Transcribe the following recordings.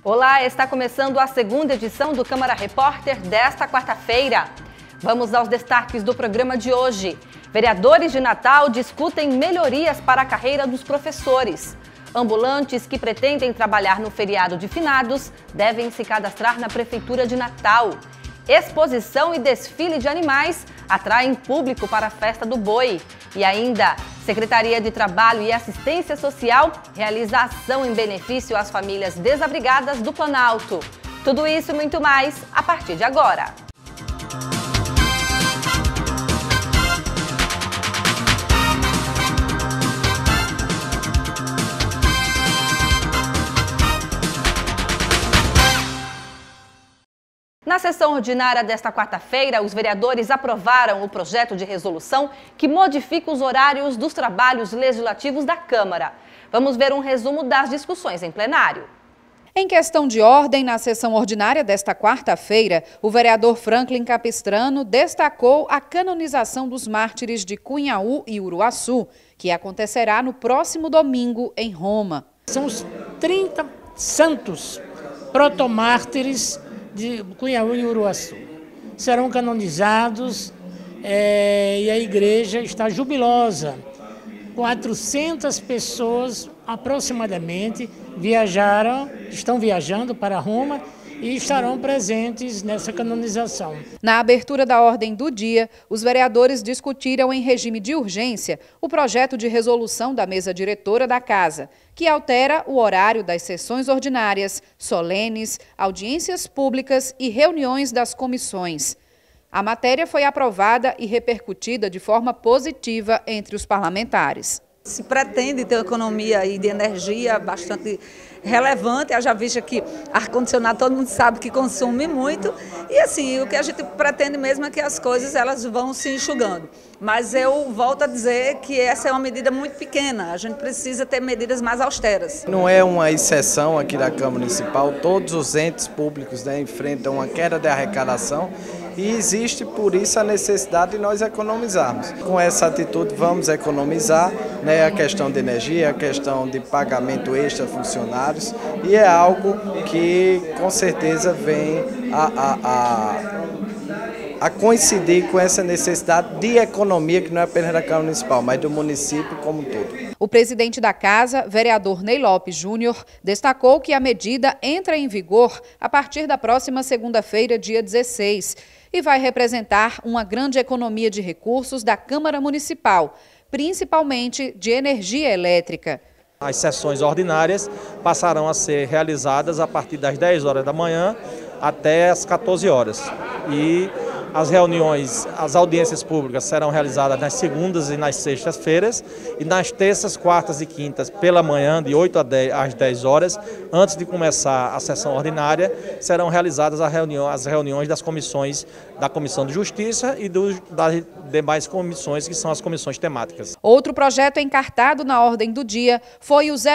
Olá, está começando a segunda edição do Câmara Repórter desta quarta-feira. Vamos aos destaques do programa de hoje. Vereadores de Natal discutem melhorias para a carreira dos professores. Ambulantes que pretendem trabalhar no feriado de finados devem se cadastrar na Prefeitura de Natal. Exposição e desfile de animais atraem público para a Festa do Boi. E ainda, Secretaria de Trabalho e Assistência Social realiza ação em benefício às famílias desabrigadas do Planalto. Tudo isso e muito mais a partir de agora. Na sessão ordinária desta quarta-feira, os vereadores aprovaram o projeto de resolução que modifica os horários dos trabalhos legislativos da Câmara. Vamos ver um resumo das discussões em plenário. Em questão de ordem, na sessão ordinária desta quarta-feira, o vereador Franklin Capistrano destacou a canonização dos mártires de Cunhaú e Uruaçu, que acontecerá no próximo domingo em Roma. São os 30 santos protomártires de Cunhaú e Uruaçu. Serão canonizados e a igreja está jubilosa. 400 pessoas aproximadamente estão viajando para Roma e estarão presentes nessa canonização. Na abertura da ordem do dia, os vereadores discutiram em regime de urgência o projeto de resolução da mesa diretora da Casa, que altera o horário das sessões ordinárias, solenes, audiências públicas e reuniões das comissões. A matéria foi aprovada e repercutida de forma positiva entre os parlamentares. Se pretende ter uma economia de energia bastante relevante, haja vista que ar-condicionado todo mundo sabe que consome muito, e assim, o que a gente pretende mesmo é que as coisas elas vão se enxugando. Mas eu volto a dizer que essa é uma medida muito pequena, a gente precisa ter medidas mais austeras. Não é uma exceção aqui da Câmara Municipal, todos os entes públicos enfrentam uma queda de arrecadação e existe por isso a necessidade de nós economizarmos. Com essa atitude vamos economizar, a questão de energia, a questão de pagamento extra a funcionários, e é algo que com certeza vem a coincidir com essa necessidade de economia que não é apenas da Câmara Municipal, mas do município como um todo. O presidente da Casa, vereador Ney Lopes Júnior, destacou que a medida entra em vigor a partir da próxima segunda-feira, dia 16, e vai representar uma grande economia de recursos da Câmara Municipal, principalmente de energia elétrica. As sessões ordinárias passarão a ser realizadas a partir das 10 horas da manhã até as 14 horas. E as reuniões, as audiências públicas serão realizadas nas segundas e nas sextas-feiras e nas terças, quartas e quintas pela manhã, de 8 às 10 horas. Antes de começar a sessão ordinária, serão realizadas as reuniões das comissões, da Comissão de Justiça e das demais comissões, que são as comissões temáticas. Outro projeto encartado na ordem do dia foi o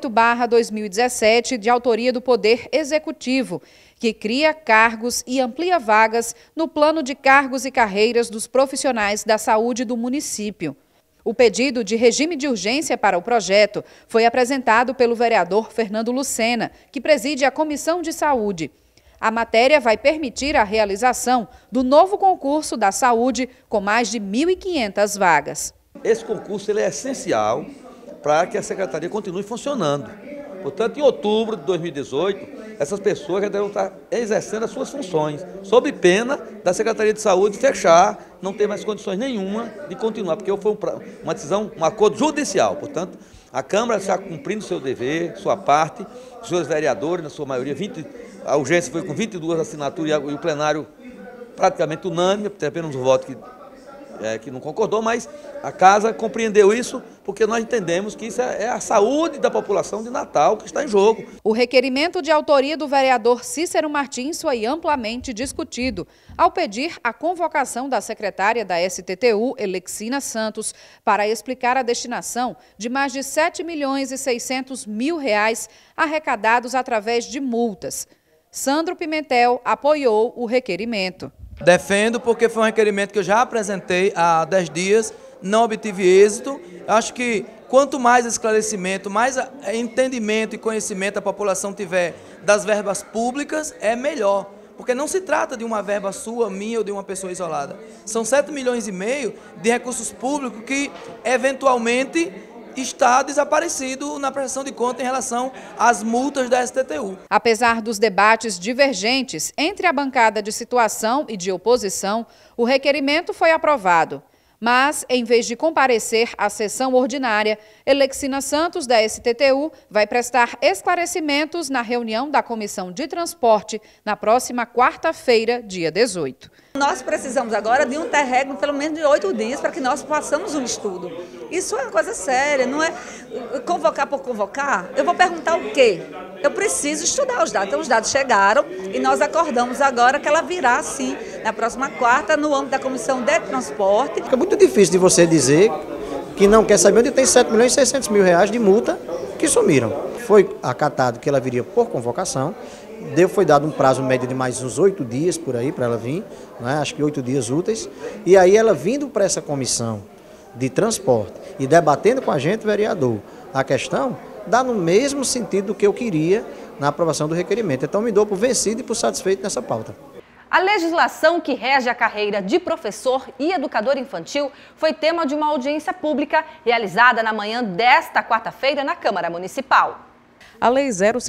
08/2017, de autoria do Poder Executivo, que cria cargos e amplia vagas no plano de cargos e carreiras dos profissionais da saúde do município. O pedido de regime de urgência para o projeto foi apresentado pelo vereador Fernando Lucena, que preside a Comissão de Saúde. A matéria vai permitir a realização do novo concurso da saúde com mais de 1.500 vagas. Esse concurso ele é essencial para que a Secretaria continue funcionando. Portanto, em outubro de 2018, essas pessoas já devem estar exercendo as suas funções, sob pena da Secretaria de Saúde fechar, não ter mais condições nenhuma de continuar, porque foi uma decisão, um acordo judicial. Portanto, a Câmara está cumprindo seu dever, sua parte, os seus vereadores, na sua maioria, a urgência foi com 22 assinaturas e o plenário praticamente unânime, tem apenas um voto que não concordou, mas a Casa compreendeu isso porque nós entendemos que isso é a saúde da população de Natal que está em jogo. O requerimento de autoria do vereador Cícero Martins foi amplamente discutido ao pedir a convocação da secretária da STTU, Elexina Santos, para explicar a destinação de mais de R$ 7.600.000 arrecadados através de multas. Sandro Pimentel apoiou o requerimento. Defendo porque foi um requerimento que eu já apresentei há 10 dias, não obtive êxito. Acho que Quanto mais esclarecimento, mais entendimento e conhecimento a população tiver das verbas públicas, é melhor. Porque não se trata de uma verba sua, minha ou de uma pessoa isolada. São 7,5 milhões de recursos públicos que, eventualmente, está desaparecido na prestação de conta em relação às multas da STTU. Apesar dos debates divergentes entre a bancada de situação e de oposição, o requerimento foi aprovado. Mas, em vez de comparecer à sessão ordinária, Elexina Santos, da STTU, vai prestar esclarecimentos na reunião da Comissão de Transporte na próxima quarta-feira, dia 18. Nós precisamos agora de um interregno pelo menos de 8 dias para que nós façamos um estudo. Isso é uma coisa séria, não é convocar por convocar. Eu vou perguntar o quê? Eu preciso estudar os dados. Então, os dados chegaram e nós acordamos agora que ela virá, sim, na próxima quarta, no âmbito da Comissão de Transporte. Fica muito difícil de você dizer que não quer saber onde tem 7 milhões e 600 mil reais de multa que sumiram. Foi acatado que ela viria por convocação. Foi dado um prazo médio de mais uns 8 dias por aí para ela vir, né? Acho que 8 dias úteis. E aí ela vindo para essa comissão de transporte e debatendo com a gente, vereador, a questão dá no mesmo sentido do que eu queria na aprovação do requerimento. Então me dou por vencido e por satisfeito nessa pauta. A legislação que rege a carreira de professor e educador infantil foi tema de uma audiência pública realizada na manhã desta quarta-feira na Câmara Municipal. A Lei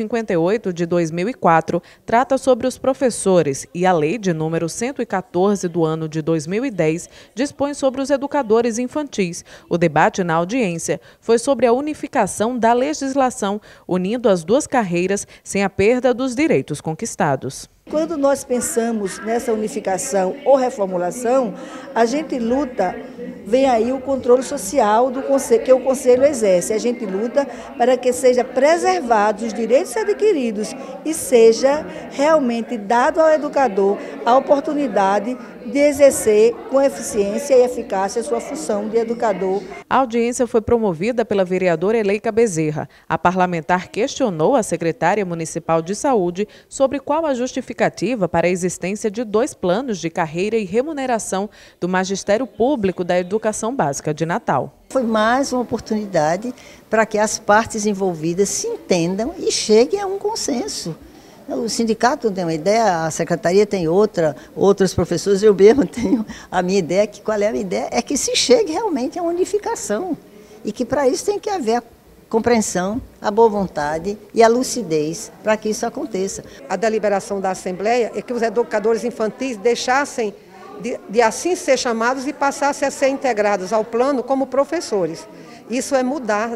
058 de 2004 trata sobre os professores e a Lei de número 114 do ano de 2010 dispõe sobre os educadores infantis. O debate na audiência foi sobre a unificação da legislação, unindo as duas carreiras sem a perda dos direitos conquistados. Quando nós pensamos nessa unificação ou reformulação, a gente luta, vem aí o controle social do conselho, que o Conselho exerce. A gente luta para que sejam preservados os direitos adquiridos e seja realmente dado ao educador a oportunidade de exercer com eficiência e eficácia a sua função de educador. A audiência foi promovida pela vereadora Eleika Bezerra. A parlamentar questionou a secretária municipal de saúde sobre qual a justificativa para a existência de 2 planos de carreira e remuneração do Magistério Público da Educação Básica de Natal. Foi mais uma oportunidade para que as partes envolvidas se entendam e cheguem a um consenso. O sindicato tem uma ideia, a secretaria tem outra, outros professores, eu mesmo tenho a minha ideia. Qual é a minha ideia? É que se chegue realmente a uma unificação e que para isso tem que haver a compreensão, a boa vontade e a lucidez para que isso aconteça. A deliberação da Assembleia é que os educadores infantis deixassem de assim ser chamados e passassem a ser integrados ao plano como professores. Isso é mudar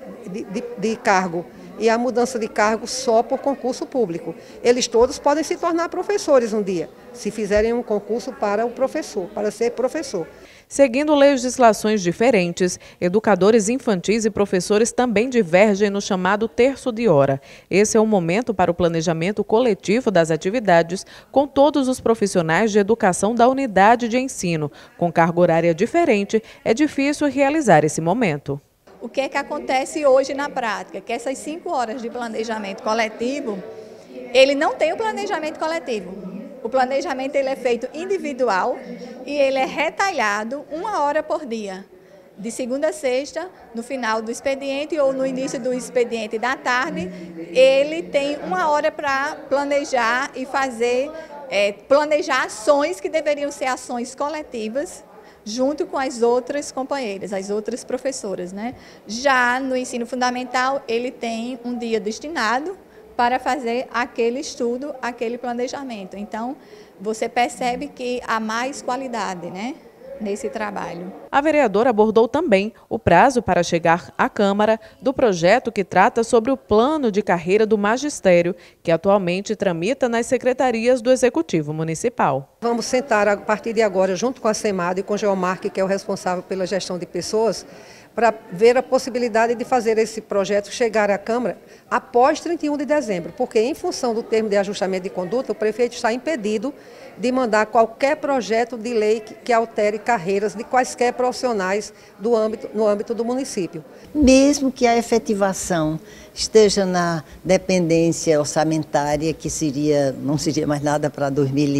de cargo. E a mudança de cargo só por concurso público. Eles todos podem se tornar professores um dia, se fizerem um concurso para o professor, para ser professor. Seguindo legislações diferentes, educadores infantis e professores também divergem no chamado terço de hora. Esse é o momento para o planejamento coletivo das atividades com todos os profissionais de educação da unidade de ensino. Com carga horária diferente, é difícil realizar esse momento. O que é que acontece hoje na prática? Que essas 5 horas de planejamento coletivo, ele não tem o planejamento coletivo. O planejamento ele é feito individual e ele é retalhado 1 hora por dia. De segunda a sexta, no final do expediente ou no início do expediente da tarde, ele tem 1 hora para planejar e fazer, planejar ações que deveriam ser ações coletivas, junto com as outras companheiras, as outras professoras, né? Já no ensino fundamental, ele tem um dia destinado para fazer aquele estudo, aquele planejamento. Então, você percebe que há mais qualidade, né, nesse trabalho. A vereadora abordou também o prazo para chegar à Câmara do projeto que trata sobre o plano de carreira do magistério, que atualmente tramita nas secretarias do Executivo Municipal. Vamos sentar a partir de agora, junto com a SEMAD e com o Geomarque, que é o responsável pela gestão de pessoas, para ver a possibilidade de fazer esse projeto chegar à Câmara após 31 de dezembro, porque em função do termo de ajustamento de conduta, o prefeito está impedido de mandar qualquer projeto de lei que altere carreiras de quaisquer profissionais no âmbito do município. Mesmo que a efetivação esteja na dependência orçamentária, que não seria mais nada para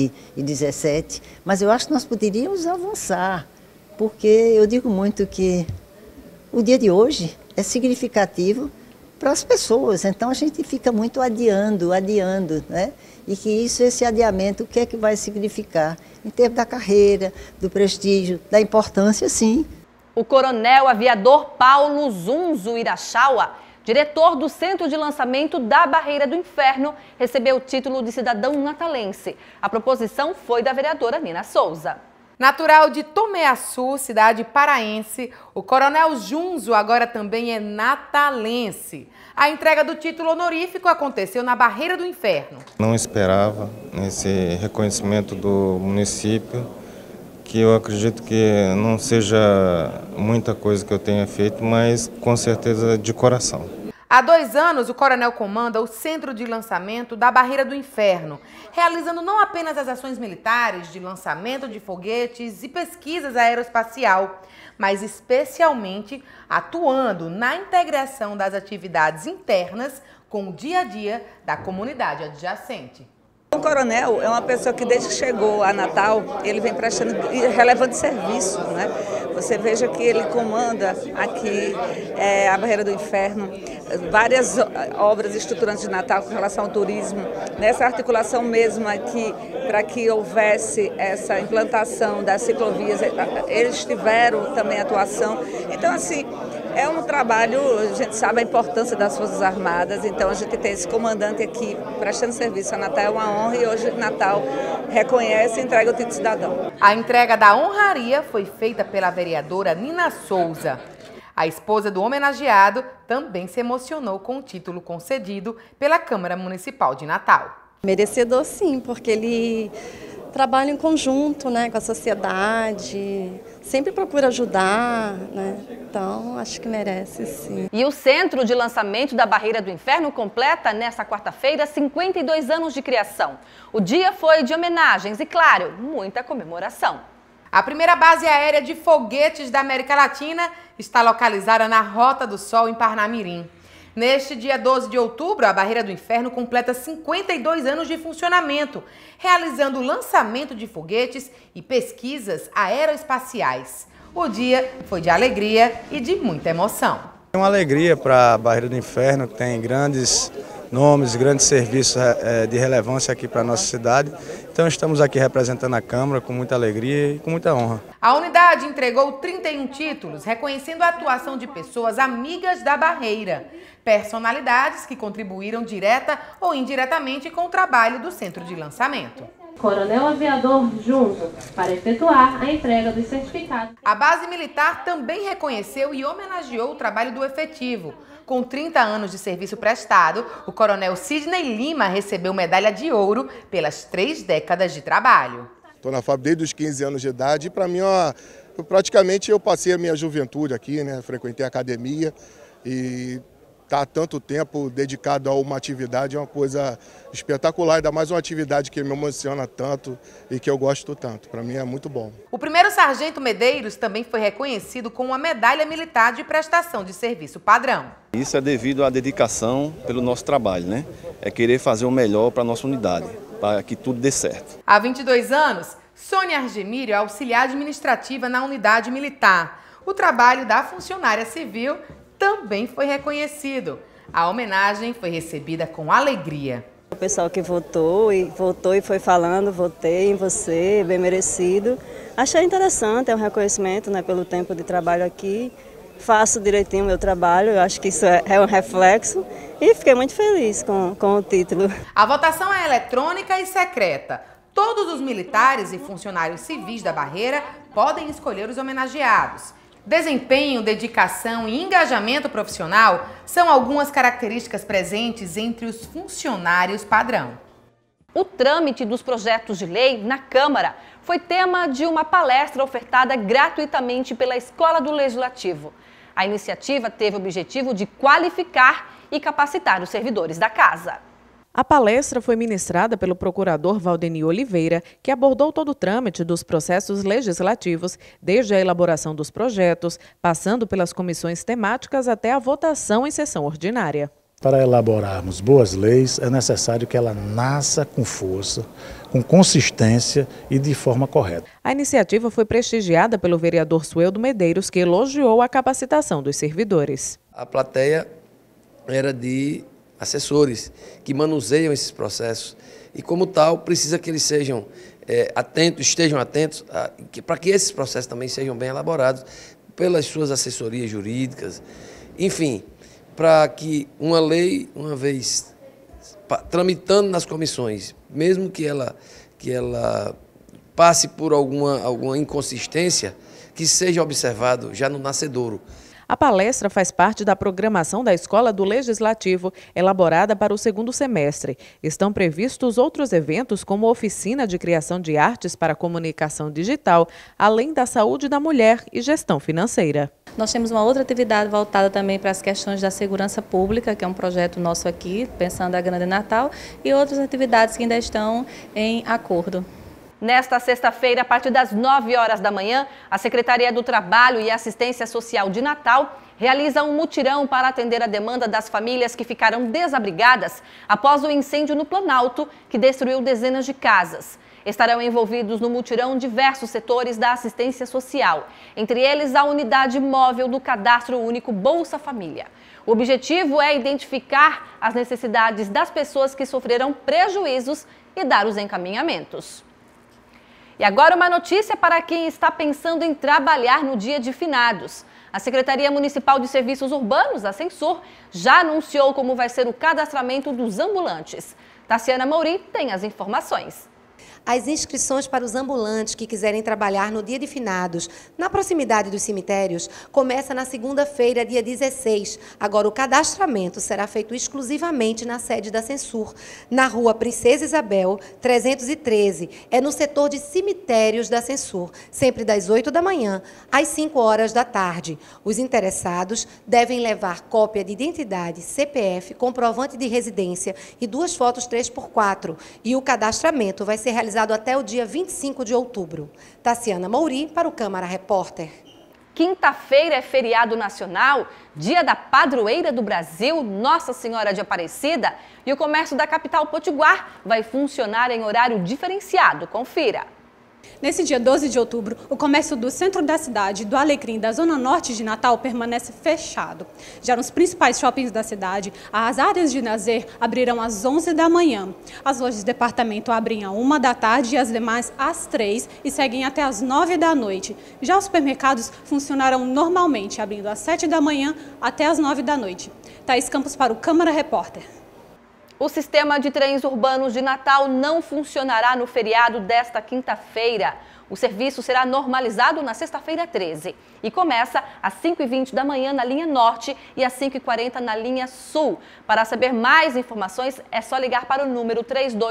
2017, mas eu acho que nós poderíamos avançar, porque eu digo muito que o dia de hoje é significativo para as pessoas. Então a gente fica muito adiando, né? E que esse adiamento, o que é que vai significar em termos da carreira, do prestígio, da importância, sim. O coronel aviador Paulo Zunzo Irachawa, diretor do Centro de Lançamento da Barreira do Inferno, recebeu o título de cidadão natalense. A proposição foi da vereadora Nina Souza. Natural de Tomeaçu, cidade paraense, o coronel Zunzo agora também é natalense. A entrega do título honorífico aconteceu na Barreira do Inferno. Não esperava esse reconhecimento do município, que eu acredito que não seja muita coisa que eu tenha feito, mas com certeza de coração. Há 2 anos, o coronel comanda o Centro de Lançamento da Barreira do Inferno, realizando não apenas as ações militares de lançamento de foguetes e pesquisas aeroespacial, mas especialmente atuando na integração das atividades internas com o dia a dia da comunidade adjacente. O coronel é uma pessoa que desde que chegou a Natal, ele vem prestando relevante serviço, né? Você veja que ele comanda aqui a Barreira do Inferno, várias obras estruturantes de Natal com relação ao turismo, nessa articulação mesmo aqui, para que houvesse essa implantação das ciclovias, eles tiveram também atuação. Então, assim, é um trabalho, a gente sabe a importância das Forças Armadas, então a gente tem esse comandante aqui prestando serviço a Natal, é uma honra, e hoje Natal reconhece e entrega o título de cidadão. A entrega da honraria foi feita pela vereadora Nina Souza. A esposa do homenageado também se emocionou com o título concedido pela Câmara Municipal de Natal. Merecedor sim, porque ele trabalha em conjunto, né, com a sociedade, sempre procura ajudar, né? Então acho que merece sim. E o Centro de Lançamento da Barreira do Inferno completa nesta quarta-feira 52 anos de criação. O dia foi de homenagens e, claro, muita comemoração. A primeira base aérea de foguetes da América Latina está localizada na Rota do Sol, em Parnamirim. Neste dia 12 de outubro, a Barreira do Inferno completa 52 anos de funcionamento, realizando o lançamento de foguetes e pesquisas aeroespaciais. O dia foi de alegria e de muita emoção. É uma alegria para a Barreira do Inferno, que tem grandes nomes, grandes serviços de relevância aqui para a nossa cidade. Então estamos aqui representando a Câmara com muita alegria e com muita honra. A unidade entregou 31 títulos, reconhecendo a atuação de pessoas amigas da Barreira, personalidades que contribuíram direta ou indiretamente com o trabalho do Centro de Lançamento. Coronel Aviador Zunzo, para efetuar a entrega dos certificados. A base militar também reconheceu e homenageou o trabalho do efetivo. Com 30 anos de serviço prestado, o coronel Sidney Lima recebeu medalha de ouro pelas 3 décadas de trabalho. Estou na FAB desde os 15 anos de idade e para mim, praticamente eu passei a minha juventude aqui, né? Frequentei a academia e estar tanto tempo dedicado a uma atividade é uma coisa espetacular, ainda mais uma atividade que me emociona tanto e que eu gosto tanto. Para mim é muito bom. O primeiro sargento Medeiros também foi reconhecido com uma medalha militar de prestação de serviço padrão. Isso é devido à dedicação pelo nosso trabalho, né? É querer fazer o melhor para a nossa unidade, para que tudo dê certo. Há 22 anos, Sônia Argemírio é auxiliar administrativa na unidade militar. O trabalho da funcionária civil também foi reconhecido. A homenagem foi recebida com alegria. O pessoal que votou e foi falando, votei em você, bem merecido. Achei interessante, é um reconhecimento, né, pelo tempo de trabalho aqui. Faço direitinho o meu trabalho, eu acho que isso é um reflexo e fiquei muito feliz com o título. A votação é eletrônica e secreta. Todos os militares e funcionários civis da Barreira podem escolher os homenageados. Desempenho, dedicação e engajamento profissional são algumas características presentes entre os funcionários padrão. O trâmite dos projetos de lei na Câmara foi tema de uma palestra ofertada gratuitamente pela Escola do Legislativo. A iniciativa teve o objetivo de qualificar e capacitar os servidores da Casa. A palestra foi ministrada pelo procurador Valdeni Oliveira, que abordou todo o trâmite dos processos legislativos, desde a elaboração dos projetos, passando pelas comissões temáticas até a votação em sessão ordinária. Para elaborarmos boas leis, é necessário que ela nasça com força, com consistência e de forma correta. A iniciativa foi prestigiada pelo vereador Sueldo Medeiros, que elogiou a capacitação dos servidores. a plateia era de assessores que manuseiam esses processos e, como tal, precisa que eles sejam estejam atentos para que esses processos também sejam bem elaborados pelas suas assessorias jurídicas, enfim, para que uma lei, uma vez tramitando nas comissões, mesmo que ela passe por alguma inconsistência, que seja observado já no nascedouro. A palestra faz parte da programação da Escola do Legislativo, elaborada para o segundo semestre. Estão previstos outros eventos, como oficina de criação de artes para comunicação digital, além da saúde da mulher e gestão financeira. Nós temos uma outra atividade voltada também para as questões da segurança pública, que é um projeto nosso aqui, pensando a Grande Natal, e outras atividades que ainda estão em acordo. Nesta sexta-feira, a partir das 9 horas da manhã, a Secretaria do Trabalho e Assistência Social de Natal realiza um mutirão para atender a demanda das famílias que ficaram desabrigadas após o incêndio no Planalto, que destruiu dezenas de casas. Estarão envolvidos no mutirão diversos setores da assistência social, entre eles a unidade móvel do Cadastro Único Bolsa Família. O objetivo é identificar as necessidades das pessoas que sofreram prejuízos e dar os encaminhamentos. E agora uma notícia para quem está pensando em trabalhar no dia de finados. A Secretaria Municipal de Serviços Urbanos, a Censur, já anunciou como vai ser o cadastramento dos ambulantes. Taciana Mouri tem as informações. As inscrições para os ambulantes que quiserem trabalhar no dia de finados, na proximidade dos cemitérios, começa na segunda-feira, dia 16. Agora, o cadastramento será feito exclusivamente na sede da Censur, na rua Princesa Isabel, 313. É no setor de cemitérios da Censur, sempre das 8 da manhã às 5 horas da tarde. Os interessados devem levar cópia de identidade, CPF, comprovante de residência e 2 fotos 3x4. E o cadastramento vai ser realizado até o dia 25 de outubro. Taciana Mouri para o Câmara Repórter. Quinta-feira é feriado nacional, dia da padroeira do Brasil, Nossa Senhora de Aparecida, e o comércio da capital potiguar vai funcionar em horário diferenciado. Confira. Nesse dia 12 de outubro, o comércio do centro da cidade, do Alecrim da zona norte de Natal, permanece fechado. Já nos principais shoppings da cidade, as áreas de lazer abrirão às 11 da manhã. As lojas de departamento abrem às 1 da tarde e as demais às 3 e seguem até às 9 da noite. Já os supermercados funcionarão normalmente, abrindo às 7 da manhã até às 9 da noite. Thaís Campos para o Câmara Repórter. O sistema de trens urbanos de Natal não funcionará no feriado desta quinta-feira. O serviço será normalizado na sexta-feira 13 e começa às 5h20 da manhã na linha Norte e às 5h40 na linha Sul. Para saber mais informações, é só ligar para o número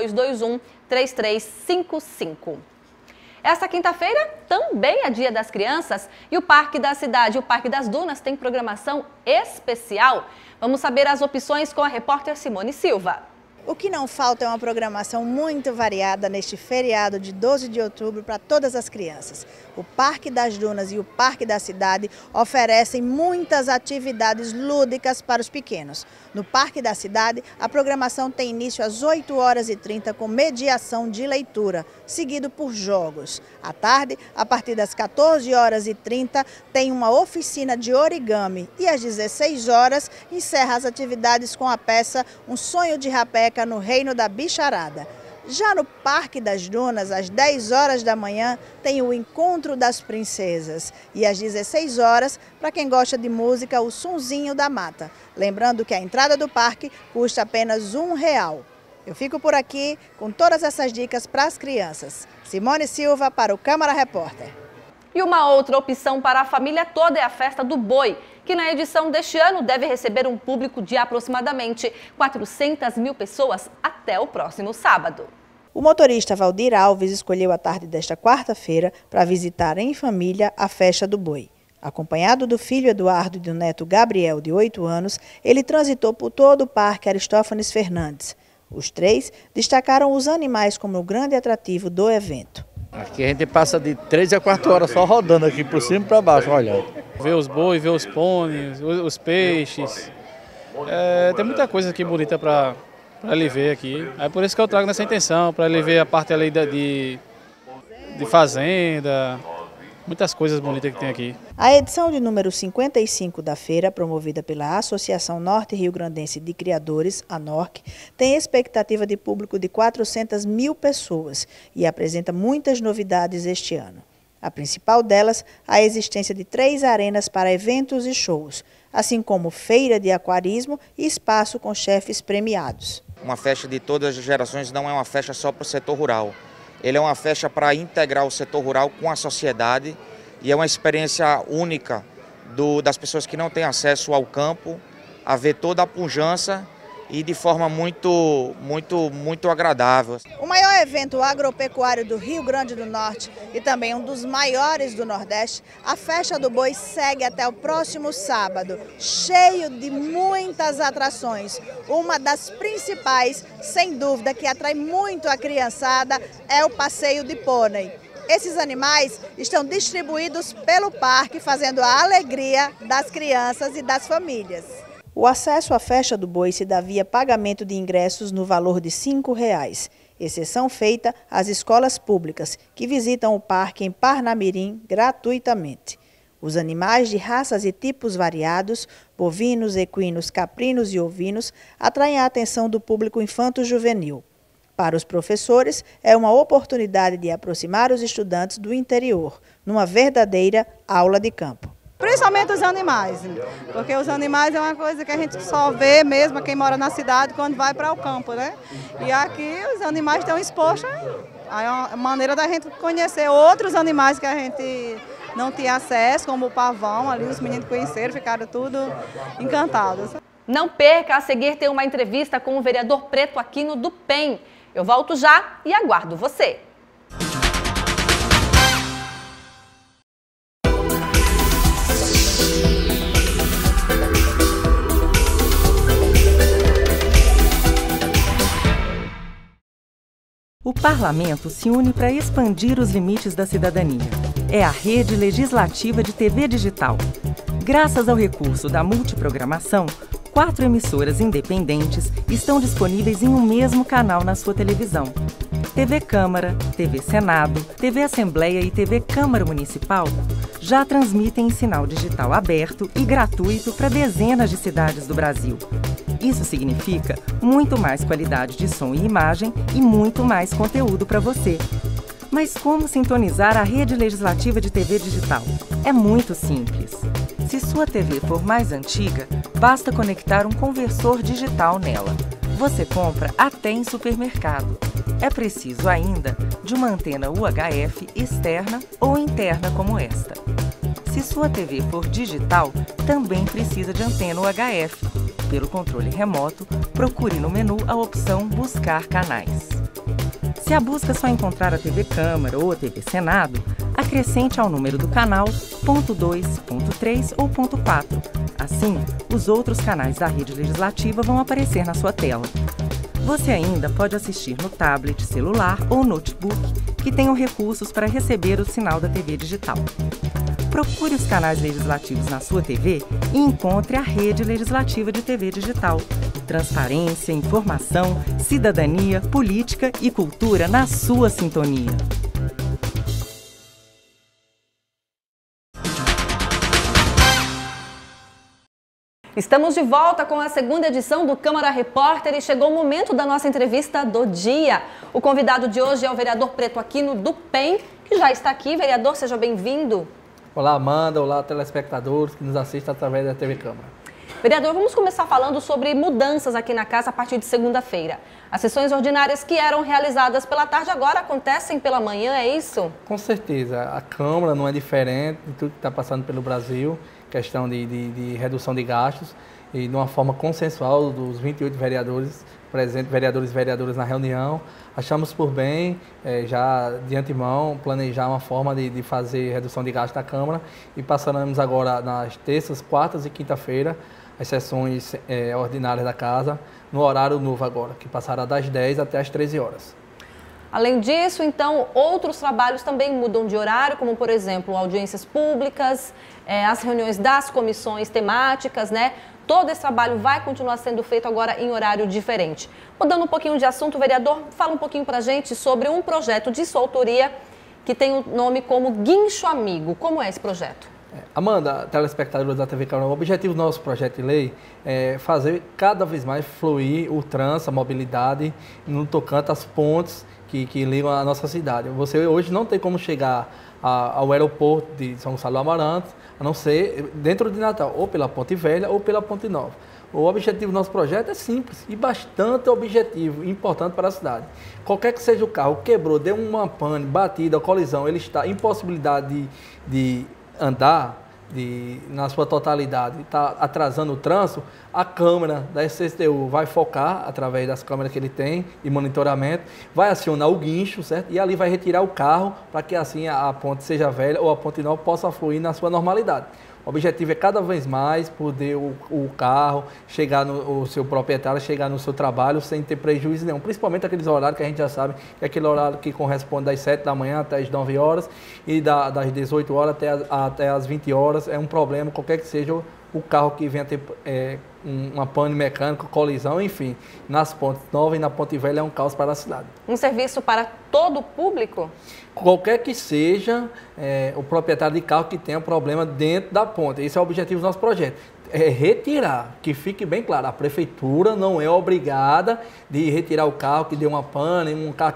3221-3355. Esta quinta-feira também é Dia das Crianças e o Parque da Cidade e o Parque das Dunas tem programação especial. Vamos saber as opções com a repórter Simone Silva. O que não falta é uma programação muito variada neste feriado de 12 de outubro para todas as crianças. O Parque das Dunas e o Parque da Cidade oferecem muitas atividades lúdicas para os pequenos. No Parque da Cidade, a programação tem início às 8h30 com mediação de leitura, seguido por jogos. À tarde, a partir das 14h30, tem uma oficina de origami e às 16 horas encerra as atividades com a peça Um Sonho de Rapeca no Reino da Bicharada. Já no Parque das Dunas, às 10 horas da manhã, tem o Encontro das Princesas. E às 16 horas, para quem gosta de música, o Sonzinho da Mata. Lembrando que a entrada do parque custa apenas R$1. Eu fico por aqui com todas essas dicas para as crianças. Simone Silva para o Câmara Repórter. E uma outra opção para a família toda é a Festa do Boi, que na edição deste ano deve receber um público de aproximadamente 400 mil pessoas até o próximo sábado. O motorista Valdir Alves escolheu a tarde desta quarta-feira para visitar em família a Festa do Boi. Acompanhado do filho Eduardo e do neto Gabriel, de 8 anos, ele transitou por todo o Parque Aristófanes Fernandes. Os três destacaram os animais como o grande atrativo do evento. Aqui a gente passa de 3 a 4 horas só rodando aqui por cima e para baixo, olhando. Ver os bois, ver os pôneis, os peixes. Tem muita coisa aqui bonita para ele ver aqui. É por isso que eu trago nessa intenção, para ele ver a parte ali de fazenda, muitas coisas bonitas que tem aqui. A edição de número 55 da feira, promovida pela Associação Norte Rio Grandense de Criadores, a NORC, tem expectativa de público de 400 mil pessoas e apresenta muitas novidades este ano. A principal delas, a existência de 3 arenas para eventos e shows, assim como feira de aquarismo e espaço com chefes premiados. Uma festa de todas as gerações não é uma festa só para o setor rural. Ele é uma festa para integrar o setor rural com a sociedade e é uma experiência única das pessoas que não têm acesso ao campo, a ver toda a pujança e de forma muito agradável. O maior evento agropecuário do Rio Grande do Norte e também um dos maiores do Nordeste, a Festa do Boi segue até o próximo sábado, cheio de muitas atrações. Uma das principais, sem dúvida, que atrai muito a criançada, é o passeio de pônei. Esses animais estão distribuídos pelo parque, fazendo a alegria das crianças e das famílias. O acesso à Festa do Boi se dá via pagamento de ingressos no valor de R$ 5,00, exceção feita às escolas públicas, que visitam o parque em Parnamirim gratuitamente. Os animais de raças e tipos variados, bovinos, equinos, caprinos e ovinos, atraem a atenção do público infanto-juvenil. Para os professores, é uma oportunidade de aproximar os estudantes do interior, numa verdadeira aula de campo. Principalmente os animais, porque os animais é uma coisa que a gente só vê mesmo quem mora na cidade quando vai para o campo, né? E aqui os animais estão expostos, é uma maneira da gente conhecer outros animais que a gente não tinha acesso, como o pavão, ali os meninos conheceram, ficaram tudo encantados. Não perca, a seguir tem uma entrevista com o vereador Preto Aquino do PEN. Eu volto já e aguardo você. O parlamento se une para expandir os limites da cidadania. É a Rede Legislativa de TV Digital. Graças ao recurso da multiprogramação, 4 emissoras independentes estão disponíveis em um mesmo canal na sua televisão. TV Câmara, TV Senado, TV Assembleia e TV Câmara Municipal já transmitem em sinal digital aberto e gratuito para dezenas de cidades do Brasil. Isso significa muito mais qualidade de som e imagem e muito mais conteúdo para você. Mas como sintonizar a Rede Legislativa de TV Digital? É muito simples. Se sua TV for mais antiga, basta conectar um conversor digital nela. Você compra até em supermercado. É preciso ainda de uma antena UHF externa ou interna como esta. Se sua TV for digital, também precisa de antena UHF. Pelo controle remoto, procure no menu a opção Buscar Canais. Se a busca só encontrar a TV Câmara ou a TV Senado, acrescente ao número do canal ponto 2, ponto 3 ou ponto 4. Assim, os outros canais da Rede Legislativa vão aparecer na sua tela. Você ainda pode assistir no tablet, celular ou notebook, que tenham recursos para receber o sinal da TV digital. Procure os canais legislativos na sua TV e encontre a Rede Legislativa de TV Digital. Transparência, informação, cidadania, política e cultura na sua sintonia. Estamos de volta com a segunda edição do Câmara Repórter e chegou o momento da nossa entrevista do dia. O convidado de hoje é o vereador Preto Aquino do PEN, que já está aqui. Vereador, seja bem-vindo. Olá, Amanda. Olá, telespectadores que nos assistem através da TV Câmara. Vereador, vamos começar falando sobre mudanças aqui na casa a partir de segunda-feira. As sessões ordinárias que eram realizadas pela tarde agora acontecem pela manhã, é isso? Com certeza. A Câmara não é diferente de tudo que está passando pelo Brasil, questão de redução de gastos, e de uma forma consensual dos 28 vereadores presentes, vereadores e vereadoras na reunião, achamos por bem, já de antemão, planejar uma forma de fazer redução de gastos na Câmara e passaremos agora nas terças, quartas e quinta-feira as sessões ordinárias da Casa, no horário novo agora, que passará das 10 até as 13 horas. Além disso, então, outros trabalhos também mudam de horário, como, por exemplo, audiências públicas, as reuniões das comissões temáticas, né? Todo esse trabalho vai continuar sendo feito agora em horário diferente. Mudando um pouquinho de assunto, vereador, fala um pouquinho para a gente sobre um projeto de sua autoria que tem o nome como Guincho Amigo. Como é esse projeto? Amanda, telespectadores da TV Câmara, o objetivo do nosso projeto de lei é fazer cada vez mais fluir o trânsito, a mobilidade no tocante às pontes que ligam a nossa cidade. Você hoje não tem como chegar ao aeroporto de São Gonçalo do Amaranto, a não ser dentro de Natal, ou pela Ponte Velha ou pela Ponte Nova. O objetivo do nosso projeto é simples e bastante objetivo e importante para a cidade. Qualquer que seja o carro, quebrou, deu uma pane, batida, colisão, ele está em possibilidade de andar na sua totalidade, está atrasando o trânsito, a câmera da SCTU vai focar, através das câmeras que ele tem de monitoramento, vai acionar o guincho, certo? E ali vai retirar o carro para que assim a ponte seja velha ou a ponte nova possa fluir na sua normalidade. O objetivo é cada vez mais poder o carro chegar o seu proprietário, chegar no seu trabalho sem ter prejuízo nenhum. Principalmente aqueles horários que a gente já sabe, que é aquele horário que corresponde das 7 da manhã até as 9 horas e das 18 horas até as 20 horas. É um problema, qualquer que seja o carro que venha ter uma pane mecânica, colisão, enfim. Nas pontes novas e na Ponte Velha é um caos para a cidade. Um serviço para todo o público? Qualquer que seja o proprietário de carro que tenha problema dentro da ponte. Esse é o objetivo do nosso projeto. É retirar, que fique bem claro, a prefeitura não é obrigada de retirar o carro que deu uma pane, um carro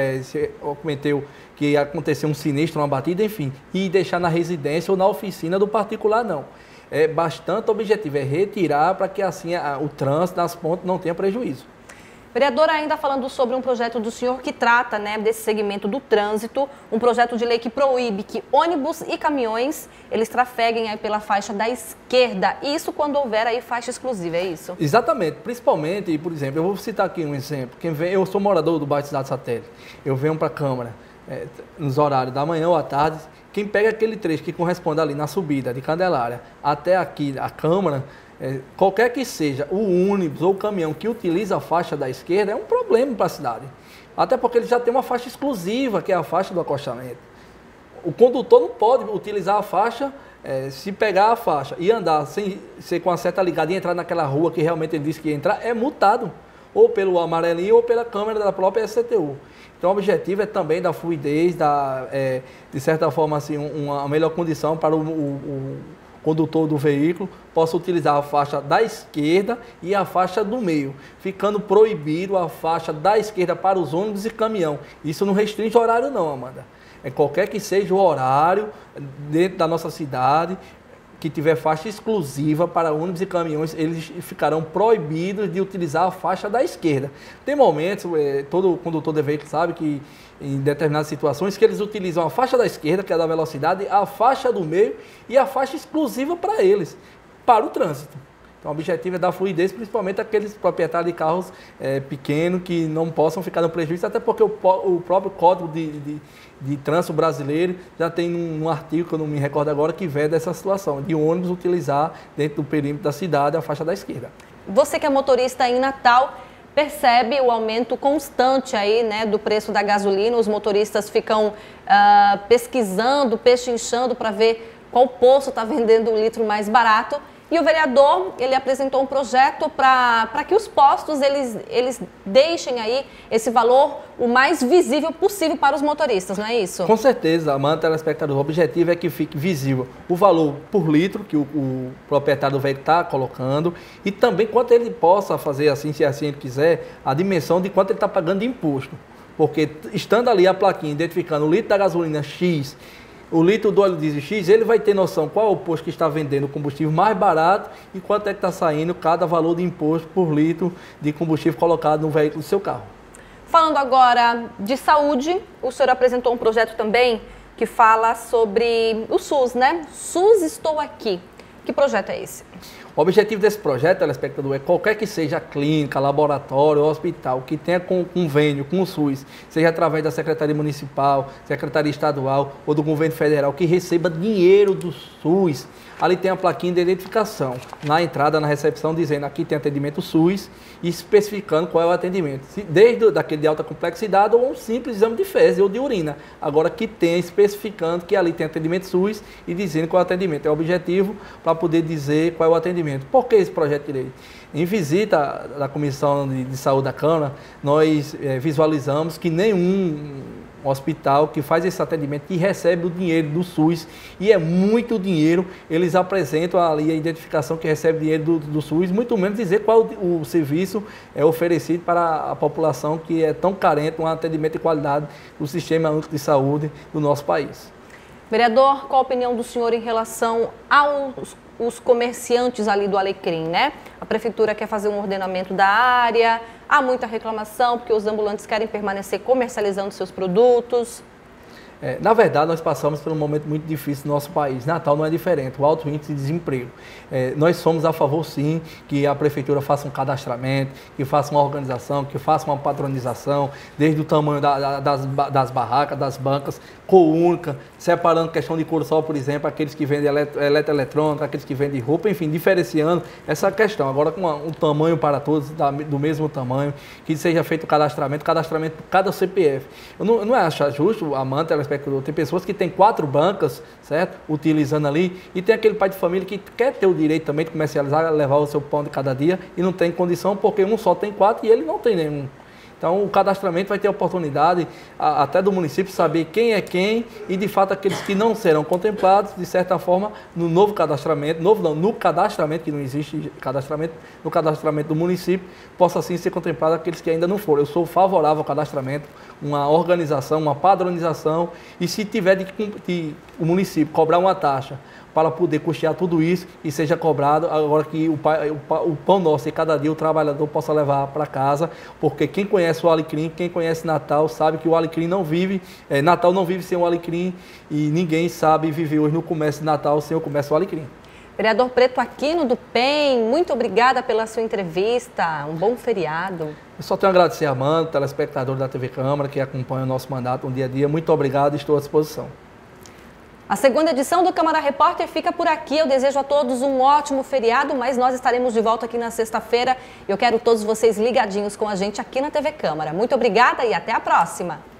que aconteceu um sinistro, uma batida, enfim, e deixar na residência ou na oficina do particular, não. É bastante objetivo, é retirar para que assim o trânsito das pontes não tenha prejuízo. Vereadora, ainda falando sobre um projeto do senhor que trata desse segmento do trânsito, um projeto de lei que proíbe que ônibus e caminhões, eles trafeguem aí pela faixa da esquerda. Isso quando houver aí faixa exclusiva, é isso? Exatamente. Principalmente, por exemplo, eu vou citar aqui um exemplo. Eu sou morador do bairro Cidade Satélite. Eu venho para a Câmara nos horários da manhã ou à tarde. Quem pega aquele trecho que corresponde ali na subida de Candelária até aqui a Câmara, qualquer que seja o ônibus ou o caminhão que utiliza a faixa da esquerda, é um problema para a cidade. Até porque ele já tem uma faixa exclusiva, que é a faixa do acostamento. O condutor não pode utilizar a faixa, se pegar a faixa e andar sem ser com a seta ligada e entrar naquela rua que realmente ele disse que ia entrar, é multado. Ou pelo amarelinho ou pela câmera da própria SCTU. Então o objetivo é também da fluidez, de certa forma assim, uma melhor condição para o condutor do veículo possa utilizar a faixa da esquerda e a faixa do meio, ficando proibido a faixa da esquerda para os ônibus e caminhão. Isso não restringe o horário não, Amanda. Qualquer que seja o horário dentro da nossa cidade, que tiver faixa exclusiva para ônibus e caminhões, eles ficarão proibidos de utilizar a faixa da esquerda. Tem momentos, todo condutor de veículo sabe que em determinadas situações que eles utilizam a faixa da esquerda, que é da velocidade, a faixa do meio e a faixa exclusiva para eles, para o trânsito. Então o objetivo é dar fluidez, principalmente aqueles proprietários de carros pequenos que não possam ficar no prejuízo, até porque o próprio Código de Trânsito brasileiro já tem um artigo, que eu não me recordo agora, que veda essa situação, de ônibus utilizar dentro do perímetro da cidade a faixa da esquerda. Você que é motorista em Natal, percebe o aumento constante aí, do preço da gasolina? Os motoristas ficam pesquisando, pechinchando para ver qual posto está vendendo o litro mais barato. E o vereador, ele apresentou um projeto para que os postos, eles deixem aí esse valor o mais visível possível para os motoristas, não é isso? Com certeza, Amanda, telespectador, o objetivo é que fique visível o valor por litro que o proprietário do veículo está colocando e também quanto ele possa fazer, assim, se assim ele quiser, a dimensão de quanto ele está pagando de imposto. Porque estando ali a plaquinha identificando o litro da gasolina X, o litro do óleo diesel X, ele vai ter noção qual é o posto que está vendendo o combustível mais barato e quanto é que está saindo cada valor de imposto por litro de combustível colocado no veículo do seu carro. Falando agora de saúde, o senhor apresentou um projeto também que fala sobre o SUS, né? SUS Estou Aqui. Que projeto é esse? O objetivo desse projeto, telespectador, é qualquer que seja a clínica, laboratório, hospital, que tenha convênio com o SUS, seja através da Secretaria Municipal, Secretaria Estadual ou do Governo Federal, que receba dinheiro do SUS, ali tem a plaquinha de identificação, na entrada, na recepção, dizendo aqui tem atendimento SUS e especificando qual é o atendimento. Desde daquele de alta complexidade ou um simples exame de fezes ou de urina. Agora que tem especificando que ali tem atendimento SUS e dizendo qual é o atendimento. É o objetivo para poder dizer qual é o atendimento. Por que esse projeto de lei? Em visita da Comissão de Saúde da Câmara, nós visualizamos que nenhum um hospital que faz esse atendimento, que recebe o dinheiro do SUS, e é muito dinheiro. Eles apresentam ali a identificação que recebe dinheiro do SUS, muito menos dizer qual o serviço é oferecido para a população que é tão carente, um atendimento de qualidade do sistema único de saúde do nosso país. Vereador, qual a opinião do senhor em relação aos comerciantes ali do Alecrim, né? A prefeitura quer fazer um ordenamento da área, há muita reclamação porque os ambulantes querem permanecer comercializando seus produtos. Na verdade, nós passamos por um momento muito difícil no nosso país. Natal não é diferente, o alto índice de desemprego. Nós somos a favor, sim, que a prefeitura faça um cadastramento, que faça uma organização, que faça uma padronização, desde o tamanho das barracas, das bancas, cor única, separando questão de cor só, por exemplo, aqueles que vendem eletroeletrônica, aqueles que vendem roupa, enfim, diferenciando essa questão. Agora, com um tamanho para todos, do mesmo tamanho, que seja feito o cadastramento por cada CPF. Eu não acho justo, Amanda, tem pessoas que têm 4 bancas, certo? Utilizando ali, e tem aquele pai de família que quer ter o direito também de comercializar, levar o seu pão de cada dia e não tem condição porque um só tem 4 e ele não tem nenhum. Então, o cadastramento vai ter a oportunidade até do município saber quem é quem e, de fato, aqueles que não serão contemplados, de certa forma, no novo cadastramento, no cadastramento, que não existe cadastramento, no cadastramento do município, possa, assim, ser contemplado aqueles que ainda não foram. Eu sou favorável ao cadastramento, uma organização, uma padronização, e se tiver o município cobrar uma taxa para poder custear tudo isso e seja cobrado, agora que o pão nosso e cada dia o trabalhador possa levar para casa, porque quem conhece o Alecrim, quem conhece Natal, sabe que o Alecrim não vive, Natal não vive sem o Alecrim, e ninguém sabe viver hoje no comércio de Natal sem o comércio do Alecrim. Vereador Preto Aquino do PEN, muito obrigada pela sua entrevista, um bom feriado. Eu só tenho a agradecer a Amanda, telespectador da TV Câmara, que acompanha o nosso mandato no dia a dia. Muito obrigado e estou à disposição. A segunda edição do Câmara Repórter fica por aqui. Eu desejo a todos um ótimo feriado, mas nós estaremos de volta aqui na sexta-feira. Eu quero todos vocês ligadinhos com a gente aqui na TV Câmara. Muito obrigada e até a próxima.